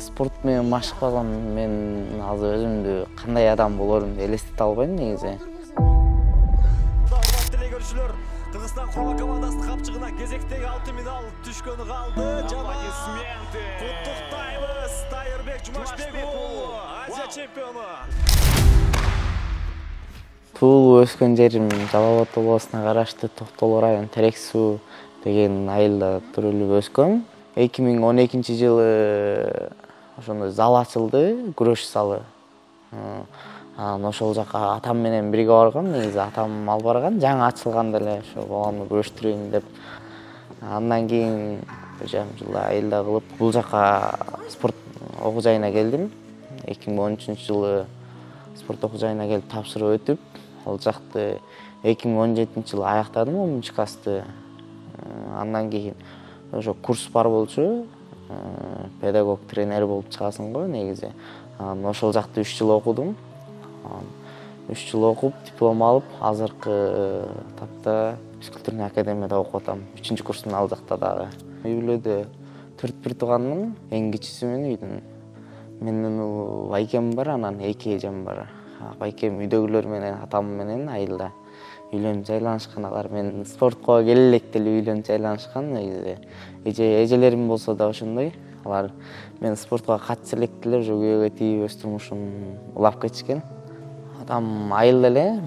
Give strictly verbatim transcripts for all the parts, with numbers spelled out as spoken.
спорт менен машыкпасам мен азыр өзүмдү кандай адам болорумду элестете албайм негизи. Кыргызстан курма командасынын капчыгына кезектеги алтын медаль түшкөнү калды. Аплодисменты. Куттуктайбыз Тайырбек Жумашбек уулу, Азия чемпиону. Туулуп өскөн жерим Жалал Абад областына караштуу Токтогул району Терек Суу деген айылда төрөлүп өскөм. эки миң он экинчи жылы ошондой зал ачылды, күрөш залы. Анан ошол жака атам менен бирге баргам. Негизи атам алып барган, жаңы ачылганда эле ошо баламды күрөштүрөйүн деп. Андан кийин бир жарым жыл айылда кылып, бул жака спорт окуу жайына келдим. эки миң он үчүнчү жылы спорт окуу жайына келип тапшырып өтүп, ал жакты эки миң он жетинчи жылы аяктадым онунчу классты. Андан кийин ошо курс бар болчу, педагог тренер болуп чыгасың го негизи. Анан ошол жакта үч жыл окудум. үч жыл окуп, диплом алып, азыркы тапта физкультурный академияда окуп атам. үчүнчү курстун ал жакта дагы. Үй бүлөдө төрт бир тууганмын, эң кичүүсүмүн үйдүн. Менин байкем бар, анан эки эжем бар. Байкем үйдөгүлөр менен атам менен айылда үйлөнүп жайланышкан. Алар мен спортко келе электе эле үйлөнүп жайланышкан негизи. Эже эжелерим болсо да ошондой. Алар мен спортко катыша электе эле уже күйөөгө тийип өз турмушун улап кетишкен. Атам айылда эле,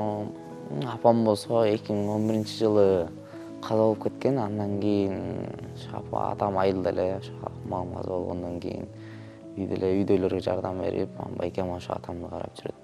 апам болсо эки миң он биринчи жылы каза болуп кеткен. Андан кийин атам айылда эле, мамам каза болгондон кийин үйдө эле үйдөлөргө жардам берип, байкем ошо атамды карап жүрөт.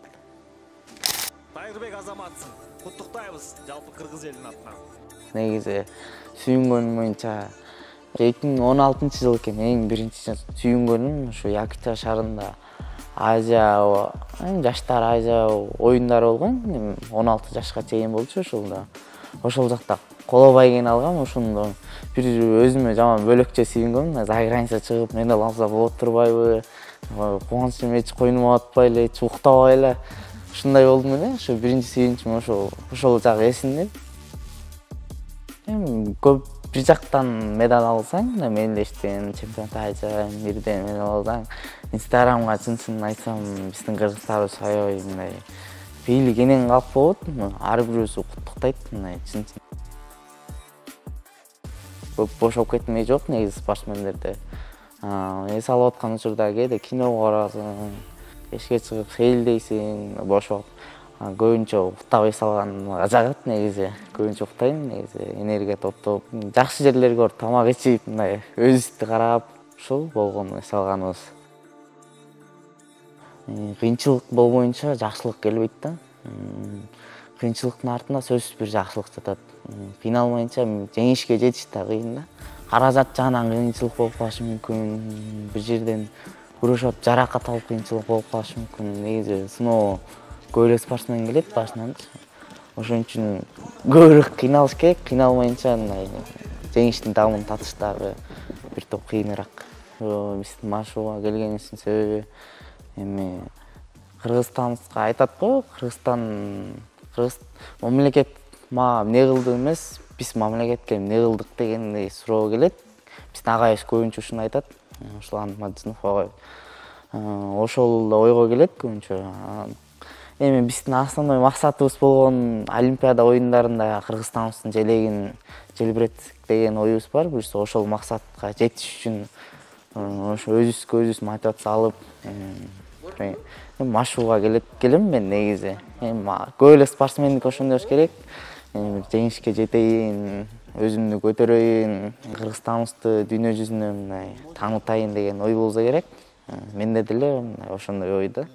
Тайырбек Азаматсың. Куттуктайбыз жалпы кыргыз элинин атынан. Негизи сүйүнгөнүм боюнча эки миң он алтынчы жыл экен. Эң биринчи сүйүнгөнүм ошо Якутия шаарында Азия, жаштар Азия оюндары болгон. он алты жашка чейин болчу ошолда. Ошол жакта коло байгени алгам. Ошондо бир өзүмө жаман бөлөкчө сүйүнгөм. За граница чыгып медаль алса болот турбайбы? Кубанычым эч койнума батпай эле, эч уктабай эле. Ушундай болдум эле. Ошо биринчи сүйүнүчүм ошол. Ошол жагы эсимде. Эми көп бир жактан медаль алсаң, мелдештен, чемпионат Азия, бирден медаль алсаң, Инстаграмга чын-чынын айтсам, биздин кыргыздарыбыз аябай мындай бийлик энен калып болот. Ар бирөөсү куттуктайт мындай чын-чын. Көп бошоп кетмей жок негизи спортсмендерде. Эс алып аткан учурда кээде киного барасың, эшикке чыгып сейилдейсиң, бошоп. Көбүнчө уктап эс алган жагат негизи. Көбүнчө уктайм негизи, энергия топтоп, жакшы жерлерге барып тамак ичип, мындай өзүбүздү карап, ушул болгон эс алганыбыз. Кыйынчылык болбоюнча жакшылык келбейт да. Кыйынчылыктын артында сөзсүз бир жакшылык жатат. Кыйналмайынча жеңишке жетиш да кыйын да. Каражат жагынан кыйынчылык болуп калышы мүмкүн. Бир жерден күрөшүп жаракат алып кыйынчылык болуп калышы мүмкүн. Негизи сыноо көп эле спортсмен келет башынан. Ошон үчүн көбүрөөк кыйналыш керек. Кыйналмайынча мындай жеңиштин дамын татыш дагы бир топ кыйыныраак. Биздин машыгууга келгенибиздин себеби эми Кыргызстанга айтат го, Кыргызстан Кыргыз мамлекет мага эмне кылды эмес, биз мамлекетке эмне кылдык дегендей суроо келет. Биздин агайыбыз көбүнчө ушуну айтат. Руслан Мадзинов агай. Ошол да ойго келет көбүнчө. Эми биздин основной максатыбыз болгон Олимпиада оюндарында Кыргызстаныбыздын желегин желбиретсек деген оюбуз бар. Буюрса ошол максатка жетиш үчүн ошо өзүбүзгө өзүбүз мотивация алып, машыгууга келет келем мен негизи. Эми көп эле спортсмендик ошондой болуш керек. Жеңишке жетейин, өзүмдү көтөрөйүн, Кыргызстаныбызды дүйнө жүзүнө мындай таанытайын деген ой болсо керек. Менде деле ошондой ой да.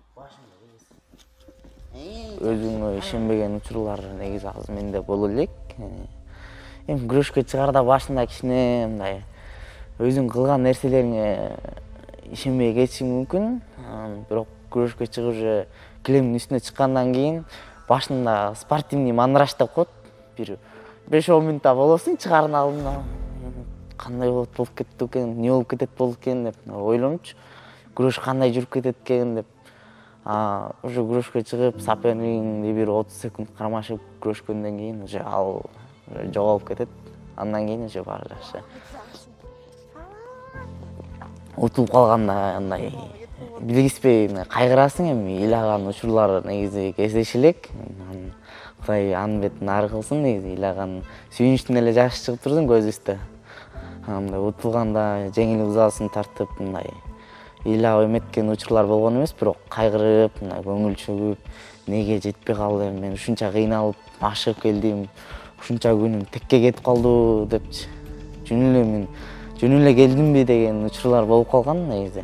Өзүңө ишенбеген учурлар негизи азыр менде боло элек. Эми күрөшкө чыгарда башында кичине мындай өзүң кылган нерселериңе ишенбей кетишиң мүмкүн. Бирок күрөшкө чыгып уже килемдин үстүнө чыккандан кийин башында спортивный мандраж деп коет. Бир беш он мүнөттө болосуң чыгаардын алдында. Кандай болуп болуп кетти экен, эмне болуп кетет болду экен деп ойлончу. Күрөш кандай жүрүп кетет экен деп. А уже күрөшкө чыгып, сопернигиңди бир отуз секунд кармашып күрөшкөндөн кийин уже ал жоголуп кетет. Андан кийин уже баары жакшы. утулуп калганда андай билгиспей кайгырасың, эми ыйлаган учурлар негизи кездеши элек. Кудай анын бетин ары кылсын, негизи ыйлаган сүйүнүчтөн эле жаш чыгып турдум көзүбүздө. Андай утулганда жеңил узаасын тартып, мындай ыйлап эметкен учурлар болгон эмес, бирок кайгырып, мындай көңүл чөгүп, неге жетпей калдым, мен ушунча кыйналып ашыгып келдим, ушунча күнүм текке кетип калды депчи. Жөн эле мен жөн эле келдимби деген учурлар болуп калган негизи.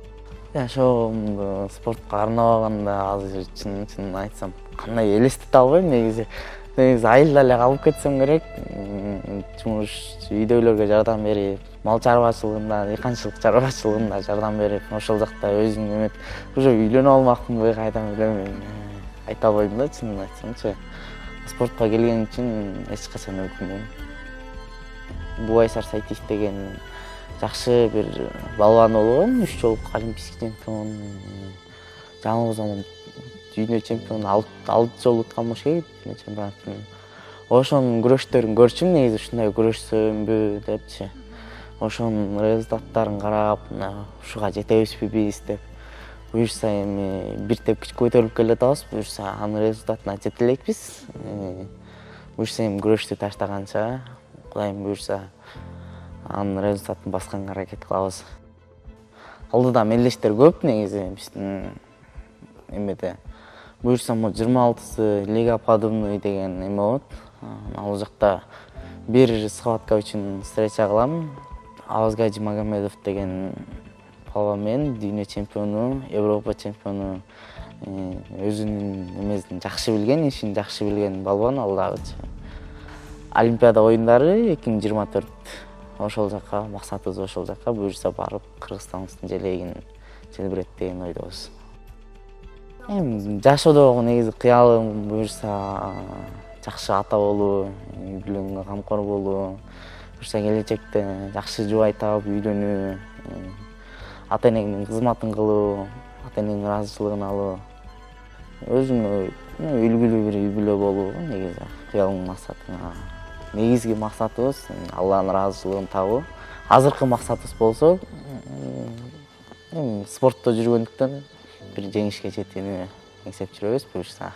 Жашоомду спортко арнабаганда азыр чын чын айтсам кандай элестете албайм негизи. Негизи айылда эле калып кетсем керек. Жумуш үйдөгүлөргө жардам берип, мал чарбачылыгында, дыйканчылык чарбачылыгында жардам берип, ошол жакта өзүм эметип, уже үйлөнүп алмакмынбы кайдан билем, айта албайм да, чынын айтсамчы. Спортко келген үчүн эч качан өкүнбөйм. Бубайсар Сайтиев деген жакшы бир балбан болгон, үч жолку олимпийский чемпион, жаңылбасам дүйнө чемпиону алты жолу уткан болуш керек, дүйнө чемпионатын. Ошонун күрөштөрүн көрчүм, негизи ушундай күрөшсөмбү депчи. Ошонун результаттарын карап, ушуга жетебизби биз деп. Буюрса эми бир тепкич көтөрүлүп келатабыз, буюрса анын результатына жете элекпиз. Буюрса эми күрөштү таштаганча, Кудайым буюрса анын результатын басканга аракет кылабыз. Алдыда мелдештер көп негизи биздин эмеде. Буюрса мо жыйырма алтысы Лига подобный деген эме болот. Ал жакта бир схватка үчүн встреча кылам. Абазгажи Магомедов деген балбан менен дүйнө чемпиону, Европа чемпиону, өзүнүн эмесин жакшы билген, ишин жакшы билген балбан ал дагычы. Олимпиада оюндары эки миң жыйырма төрт ошол жака, максатыбыз ошол жака, буюрса барып Кыргызстандын желегин желбирет деген ойдобуз. Эми жашоодогу негизи кыялым буюрса жакшы ата болуу, үй бүлөңгө камкор болуу, буюрса келечекте жакшы жубай таап үйлөнүү, ата энеңдин кызматын кылуу, ата энеңдин ыраазычылыгын алуу, өзүңө үлгүлүү бир үй бүлө болуу негизи кыялым максатыңа. Негизги максатыбыз Алланын ыраазычылыгын табуу. Азыркы максатыбыз болсо, эми спортто жүргөндүктөн бир жеңишке жетүүнү эңсеп жүрөбүз буюрса.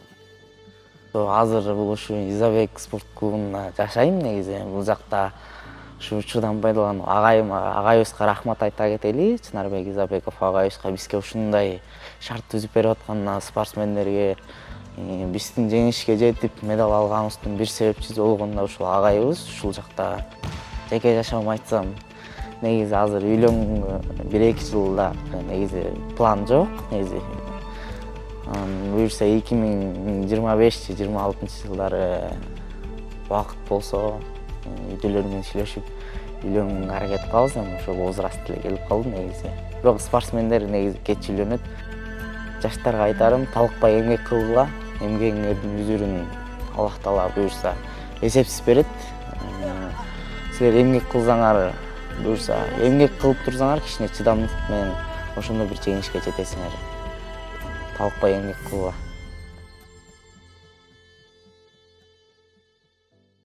Азыр бул ушу Изабек спорт клубунда жашайм негизи. Бул жакта ушу учурдан пайдаланып агайым агайыбызга рахмат айта кетели. Чынарбек Изабеков агайыбызга бизге ушундай шарт түзүп берип атканына, спортсмендерге биздин жеңишке жетип медаль алганыбыздын бир себепчиси болгон да ушул агайыбыз. Ушул жакта жеке жашоом айтсам, негизи азыр үйлөнгөнгө бир эки жылда негизи план жок, негизи. Буюрса эки миң жыйырма бешинчи жыйырма алтынчы жылдары убакыт болсо, үйдөлөр менен сүйлөшүп үйлөнгөнгө аракет кылабыз. Эми ошол возраст эле келип калды негизи. Бирок спортсмендер негизи кеч үйлөнөт. Жаштарга айтарым, талыкпай эмгек кылгыла. Эмгегиңердин үзүрүн Аллах Таала буюрса эсепсиз берет. Силер эмгек кылсаңар, буюрса эмгек кылып турсаңар, кичине чыдамдык менен ошондо бир жеңишке жетесиңер. Талыкпай эмгек кылгыла.